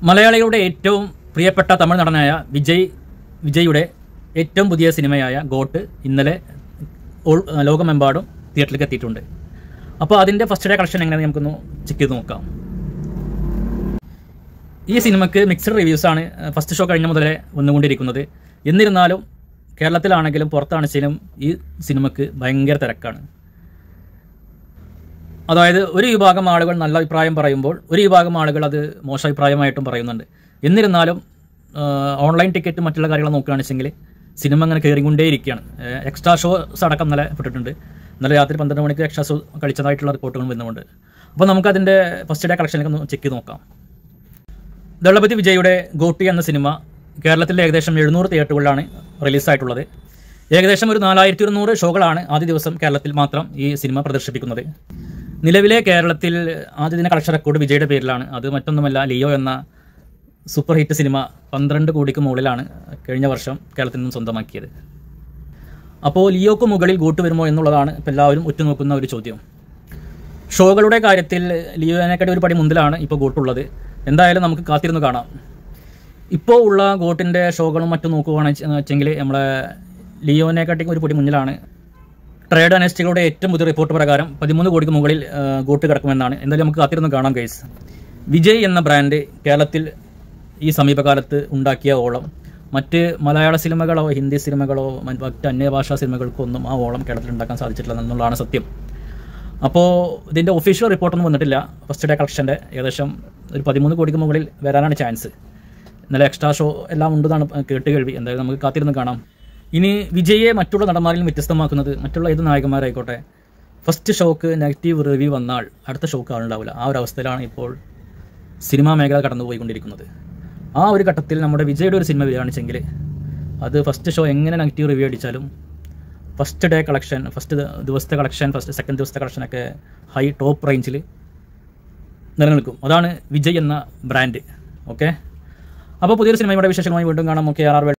മലയാളികളുടെ ഏറ്റവും പ്രിയപ്പെട്ട തമിഴ് നടനായ വിജയുടെ ഏറ്റവും പുതിയ സിനിമയായ ഗോട്ട് ഇന്നലെ ലോകമെമ്പാടും തിയേറ്ററിലേക്ക് എത്തിയിട്ടുണ്ട്. അപ്പോൾ അതിൻ്റെ ഫസ്റ്റ് ഡേ കളക്ഷൻ എങ്ങനെയാണെന്ന് നമുക്കൊന്ന് ചെക്ക് ചെയ്ത് നോക്കാം. ഈ സിനിമയ്ക്ക് മിക്സഡ് റിവ്യൂസാണ് ഫസ്റ്റ് ഷോ കഴിഞ്ഞ മുതലേ വന്നുകൊണ്ടിരിക്കുന്നത്. എന്നിരുന്നാലും കേരളത്തിലാണെങ്കിലും പുറത്താണെങ്കിലും ഈ സിനിമയ്ക്ക് ഭയങ്കര തിരക്കാണ്. അതായത് ഒരു വിഭാഗം ആളുകൾ നല്ല അഭിപ്രായം പറയുമ്പോൾ ഒരു വിഭാഗം ആളുകൾ അത് മോശം അഭിപ്രായമായിട്ടും പറയുന്നുണ്ട്. എന്നിരുന്നാലും ഓൺലൈൻ ടിക്കറ്റ് മറ്റുള്ള കാര്യങ്ങൾ നോക്കുകയാണെന്നുവെച്ചെങ്കിൽ സിനിമ അങ്ങനെ കയറിക്കൊണ്ടേയിരിക്കുകയാണ്. എക്സ്ട്രാ ഷോസ് അടക്കം ഇന്നലെ പെട്ടിട്ടുണ്ട്. ഇന്നലെ രാത്രി 12 മണിക്ക് എക്സ്ട്രാ ഷോ കളിച്ചതായിട്ടുള്ള റിപ്പോർട്ടുകൾ വരുന്നുണ്ട്. അപ്പോൾ നമുക്കതിൻ്റെ ഫസ്റ്റ് ഡേ കളക്ഷനിലേക്ക് ഒന്ന് ചെക്ക് ചെയ്ത് നോക്കാം. ദളപതി വിജയുടെ ഗോട്ടി എന്ന സിനിമ കേരളത്തിലെ ഏകദേശം 700 തിയേറ്ററുകളിലാണ് റിലീസായിട്ടുള്ളത്. ഏകദേശം ഒരു 4200 ഷോകളാണ് ആദ്യ ദിവസം കേരളത്തിൽ മാത്രം ഈ സിനിമ പ്രദർശിപ്പിക്കുന്നത്. നിലവിലെ കേരളത്തിൽ ആദ്യ ദിന കളക്ഷൻ റെക്കോർഡ് വിജയുടെ പേരിലാണ്. അത് മറ്റൊന്നുമല്ല, ലിയോ എന്ന സൂപ്പർ ഹിറ്റ് സിനിമ 12 കോടിക്ക് മുകളിലാണ് കഴിഞ്ഞ വർഷം കേരളത്തിൽ നിന്നും സ്വന്തമാക്കിയത്. അപ്പോൾ ലിയോക്ക് മുകളിൽ ഗോട്ട് വരുമോ എന്നുള്ളതാണ് ഇപ്പോൾ എല്ലാവരും ഉറ്റുനോക്കുന്ന ഒരു ചോദ്യം. ഷോകളുടെ കാര്യത്തിൽ ലിയോനെക്കാട്ടി ഒരു പടി മുന്നിലാണ് ഇപ്പോൾ ഗോട്ടുള്ളത്. എന്തായാലും നമുക്ക് കാത്തിരുന്ന് കാണാം. ഇപ്പോൾ ഉള്ള ഗോട്ടിൻ്റെ ഷോകളും മറ്റും നോക്കുകയാണെന്ന് വെച്ചെങ്കിൽ നമ്മളെ ലിയോനെക്കാട്ടി ഒരു പടി മുന്നിലാണ്. ട്രേഡ് അനലിസ്റ്റുകളുടെ ഏറ്റവും പുതിയ റിപ്പോർട്ട് പ്രകാരം 13 കോടിക്ക് മുകളിൽ ഗോട്ട് കിടക്കുമെന്നാണ്. എന്തായാലും നമുക്ക് കാത്തിരുന്ന് കാണാം ഗൈസ്. വിജയ് എന്ന ബ്രാൻഡ് കേരളത്തിൽ ഈ സമീപകാലത്ത് ഉണ്ടാക്കിയ ഓളം മറ്റ് മലയാള സിനിമകളോ ഹിന്ദി സിനിമകളോ മറ്റ് അന്യഭാഷാ സിനിമകൾക്കൊന്നും ആ ഓളം കേരളത്തിൽ ഉണ്ടാക്കാൻ സാധിച്ചിട്ടില്ല എന്നുള്ളതാണ് സത്യം. അപ്പോൾ ഇതിൻ്റെ ഒഫീഷ്യൽ റിപ്പോർട്ടൊന്നും വന്നിട്ടില്ല. ഫസ്റ്റ് ഡേ കളക്ഷൻ്റെ ഏകദേശം ഒരു 13 കോടിക്ക് മുകളിൽ വരാനാണ് ചാൻസ്. ഇന്നലെ എക്സ്ട്രാ ഷോ എല്ലാം ഉണ്ടെന്നാണ് കേട്ടുകേൾവി. എന്തായാലും നമുക്ക് കാത്തിരുന്ന് കാണാം. ഇനി വിജയെ മറ്റുള്ള നടന്മാരിൽ വ്യത്യസ്തമാക്കുന്നത് മറ്റുള്ള ഏത് നായകന്മാരായിക്കോട്ടെ ഫസ്റ്റ് ഷോക്ക് നെഗറ്റീവ് റിവ്യൂ വന്നാൽ അടുത്ത ഷോക്ക് ആളുണ്ടാവില്ല. ആ ഒരു അവസ്ഥയിലാണ് ഇപ്പോൾ സിനിമാ മേഖല കടന്നുപോയിക്കൊണ്ടിരിക്കുന്നത്. ആ ഒരു ഘട്ടത്തിൽ നമ്മുടെ വിജയുടെ ഒരു സിനിമ വരികയാണെന്നുവെച്ചെങ്കിൽ അത് ഫസ്റ്റ് ഷോ എങ്ങനെ നെഗറ്റീവ് റിവ്യൂ അടിച്ചാലും ഫസ്റ്റ് ഡേ കളക്ഷൻ, ഫസ്റ്റ് ദിവസത്തെ കളക്ഷൻ, സെക്കൻഡ് ദിവസത്തെ കളക്ഷനൊക്കെ ഹൈ ടോപ്പ് റേഞ്ചിൽ നിലനിൽക്കും. അതാണ് വിജയ് എന്ന ബ്രാൻഡ്. ഓക്കെ, അപ്പോൾ പുതിയൊരു സിനിമയുടെ വിശേഷങ്ങളുമായി വീണ്ടും കാണാം. Okay, RR